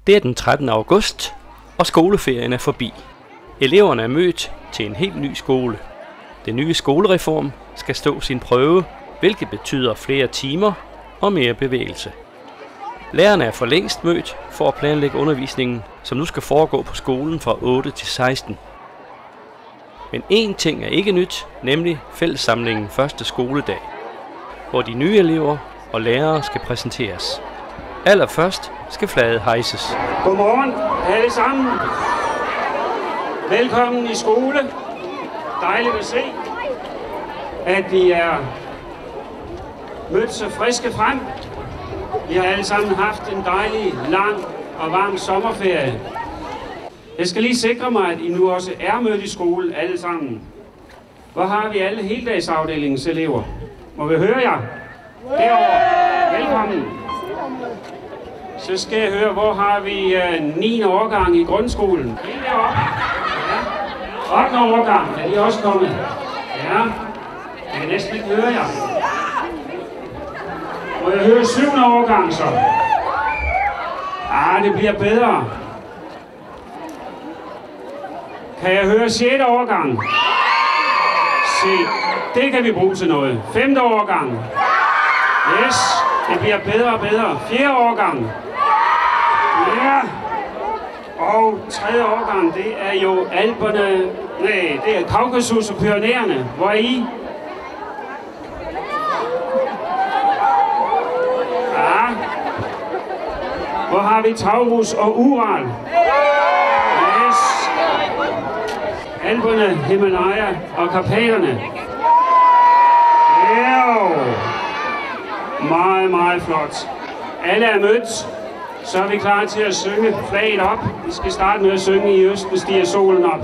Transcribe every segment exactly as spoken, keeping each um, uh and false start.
Det er den trettende august, og skoleferien er forbi. Eleverne er mødt til en helt ny skole. Den nye skolereform skal stå sin prøve, hvilket betyder flere timer og mere bevægelse. Lærerne er for længst mødt for at planlægge undervisningen, som nu skal foregå på skolen fra otte til seksten. Men én ting er ikke nyt, nemlig fællessamlingen første skoledag, hvor de nye elever og lærere skal præsenteres. Allerførst skal flaget hejses. Godmorgen alle sammen. Velkommen i skole. Dejligt at se, at vi er mødt så friske frem. Vi har alle sammen haft en dejlig, lang og varm sommerferie. Jeg skal lige sikre mig, at I nu også er mødt i skole alle sammen. Hvor har vi alle heldagsafdelingens elever? Må vi høre jer? Derovre. Velkommen. Så skal jeg høre, hvor har vi uh, niende årgang i grundskolen? Helt deroppe. Ja. ottende årgang, er de også kommet? Ja. Jeg kan næsten ikke høre jer. Må jeg høre syvende årgang så? Ah, det bliver bedre. Kan jeg høre sjette årgang? Se, det kan vi bruge til noget. femte årgang. Yes, det bliver bedre og bedre. fjerde årgang. Ja. Og tredje årgang, det er jo Alperne. Nej, det er Kaukasus og Pyrenæerne. Hvor er I? Ja. Hvor har vi Taurus og Ural? Yes. Alperne, Himalaya og Karpaterne. Jo. Meget, meget flot. Alle er mødt. Så er vi klar til at synge flaget op. Vi skal starte med at synge I østen stiger solen op.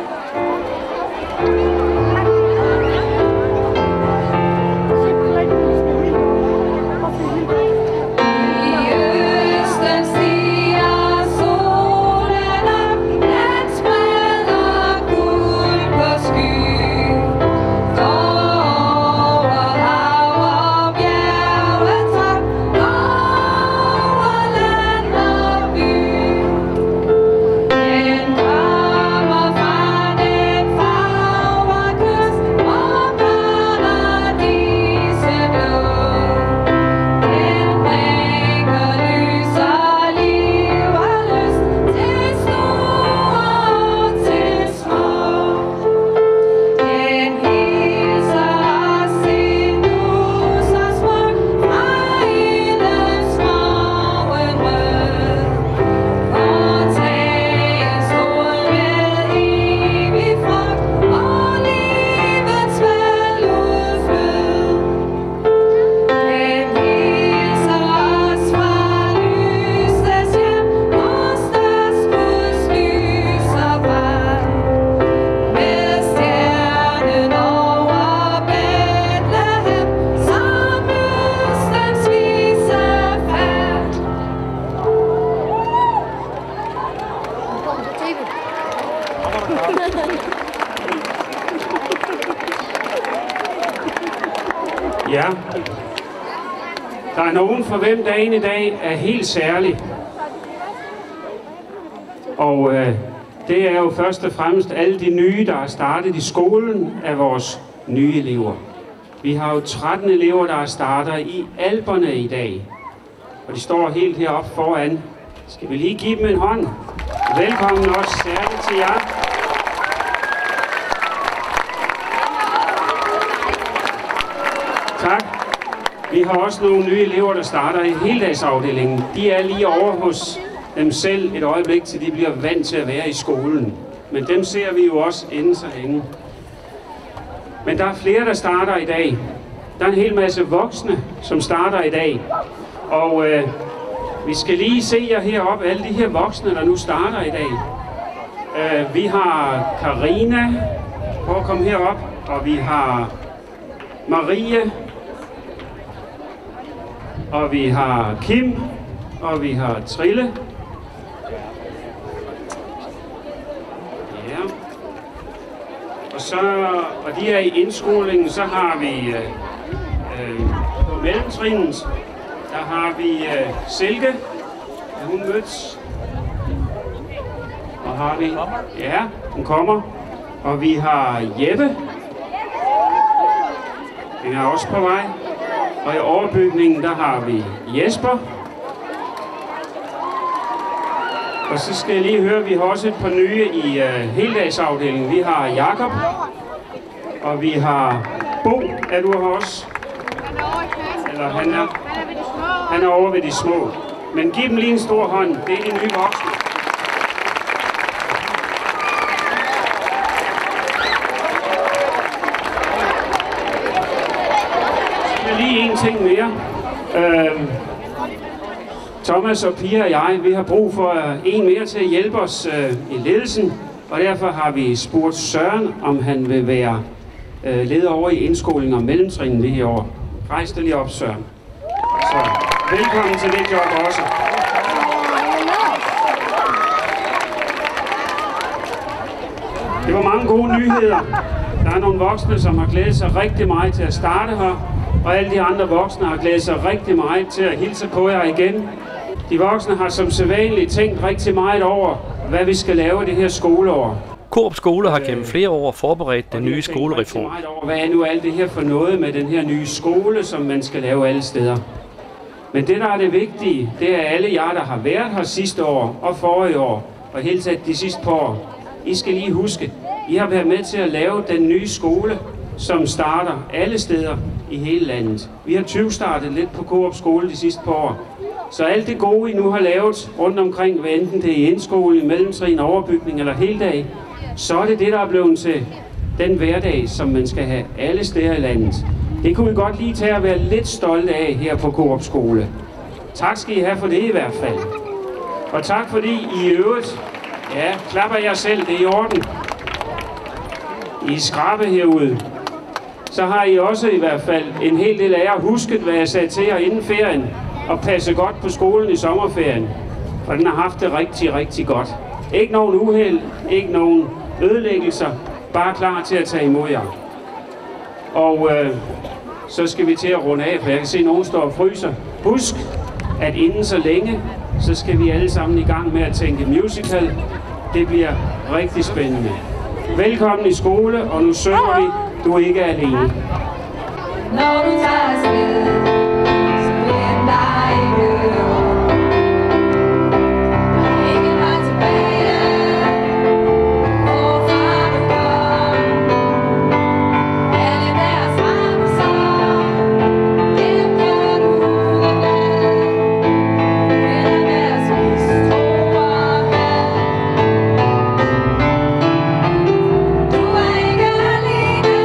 Ja, der er nogen for hvem dagen i dag er helt særlig. Og øh, det er jo først og fremmest alle de nye, der er startet i skolen af vores nye elever. Vi har jo tretten elever, der starter i Alperne i dag. Og de står helt heroppe foran. Skal vi lige give dem en hånd? Velkommen også særligt til jer. Tak. Vi har også nogle nye elever, der starter i heldagsafdelingen. De er lige over hos dem selv et øjeblik, til de bliver vant til at være i skolen. Men dem ser vi jo også inden så længe. Men der er flere, der starter i dag. Der er en hel masse voksne, som starter i dag. Og øh, vi skal lige se jer heroppe, alle de her voksne, der nu starter i dag. Øh, vi har Karina, prøv at komme herop, og vi har Marie, og vi har Kim, og vi har Trille. Ja. Og så, og de er i indskolingen, så har vi øh, øh, på mellemtrinnet, der har vi øh, Silke. Er hun mødt? har vi, ja, den kommer. Og vi har Jeppe. Den er også på vej. Og i overbygningen, der har vi Jesper. Og så skal jeg lige høre, vi har også et par nye i uh, heldagsafdelingen. Vi har Jakob. Og vi har Bo, er du her også? Eller han er, han er over ved de små. Men giv dem lige en stor hånd. Det er de nye voksne. Lige en ting mere. Øh, Thomas og Pia og jeg, vi har brug for en mere til at hjælpe os øh, i ledelsen, og derfor har vi spurgt Søren, om han vil være øh, leder over i indskoling og mellemtrin det her år. Rejs dig lige op, Søren. Så velkommen til det job også. Det var mange gode nyheder. Der er nogle voksne, som har glædet sig rigtig meget til at starte her. Og alle de andre voksne har glædet sig rigtig meget til at hilse på jer igen. De voksne har som sædvanligt tænkt rigtig meget over, hvad vi skal lave det her skoleår. Korup Skole har gennem flere år forberedt den nye skolereform. Over, hvad er nu alt det her for noget med den her nye skole, som man skal lave alle steder? Men det, der er det vigtige, det er alle jer, der har været her sidste år og forrige år, og helt taget de sidste par år. I skal lige huske, I har været med til at lave den nye skole, som starter alle steder i hele landet. Vi har tyve-startet lidt på Korup Skole de sidste par år. Så alt det gode, I nu har lavet rundt omkring, hvad enten det er i indskole, i mellemtrin, overbygning eller hele dag, så er det det, der er blevet til den hverdag, som man skal have alle steder i landet. Det kunne vi godt lige tage at være lidt stolte af her på Korup Skole. Tak skal I have for det i hvert fald. Og tak fordi I øvrigt, ja, klapper jer selv, det er i orden. I er skrabe herude. Så har I også i hvert fald en hel del af jer husket, hvad jeg sagde til jer inden ferien, og passe godt på skolen i sommerferien. For den har haft det rigtig, rigtig godt. Ikke nogen uheld, ikke nogen ødelæggelser, bare klar til at tage imod jer. Og øh, så skal vi til at runde af, for jeg kan se, at nogen står og fryser. Husk, at inden så længe, så skal vi alle sammen i gang med at tænke musical. Det bliver rigtig spændende. Velkommen i skole, og nu synger vi Du er ikke alene. Når du tager afsted, så vend dig ikke om. Ikke vej tilbage, hvorfra du kom. Alle deres ramser, dem kan du udenad. Vender deres mistro og had. Du er ikke alene.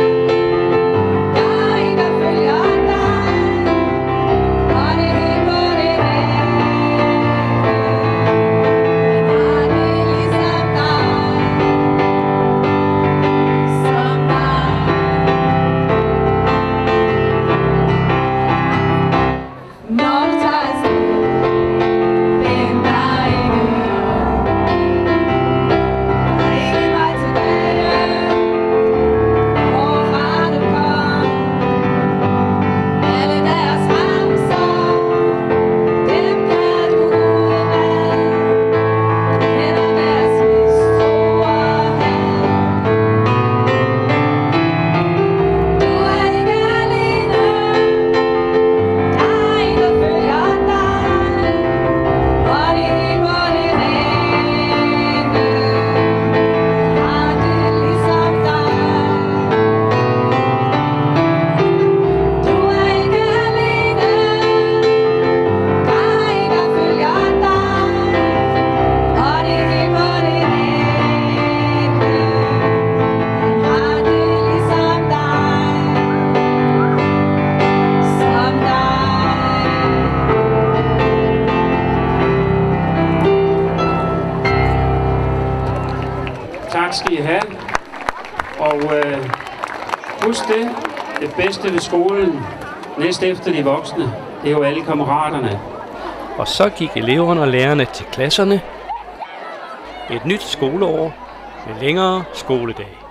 Tak skal I have. Og øh, husk det, det bedste ved skolen, næst efter de voksne, det er jo alle kammeraterne. Og så gik eleverne og lærerne til klasserne. Et nyt skoleår med længere skoledag.